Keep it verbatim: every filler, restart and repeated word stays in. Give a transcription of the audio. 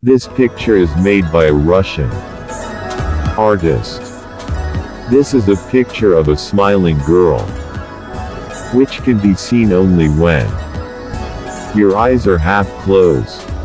This picture is made by a Russian artist. This is a picture of a smiling girl, which can be seen only when your eyes are half closed.